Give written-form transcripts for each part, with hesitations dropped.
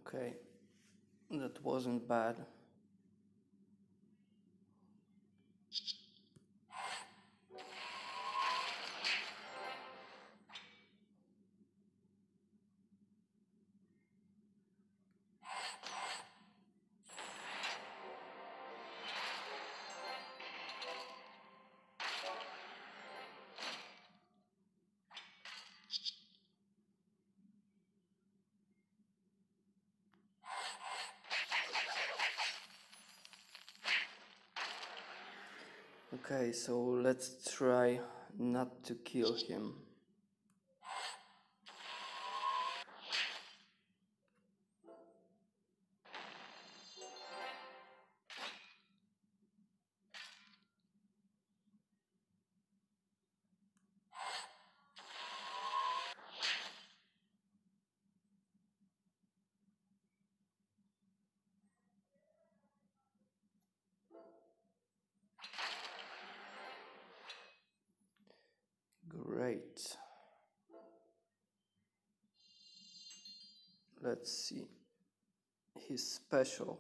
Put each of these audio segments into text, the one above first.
Okay, that wasn't bad. Okay, so let's try not to kill him. Great. Let's see. He's special.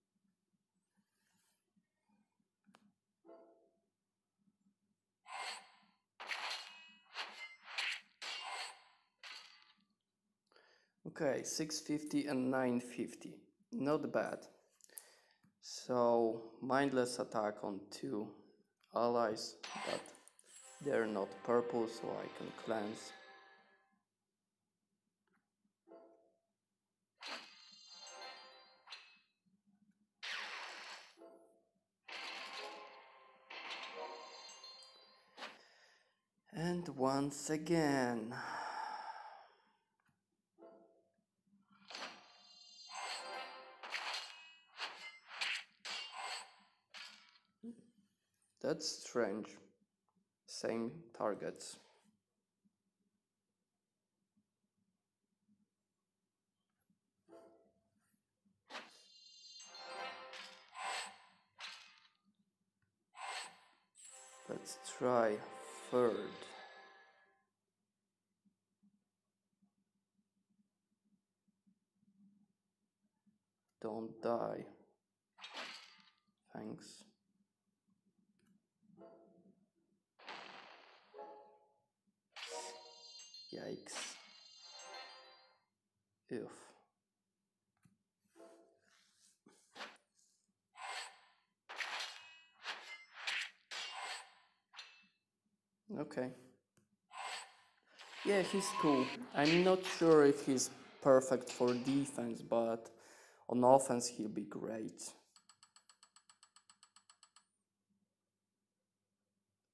Okay, 650 and 950. Not bad. So, mindless attack on 2 allies, but they're not purple, so I can cleanse. And once again. That's strange. Same targets. Let's try third. Don't die. Thanks. Yikes. Oof. Okay. Yeah, he's cool. I'm not sure if he's perfect for defense, but on offense he'll be great.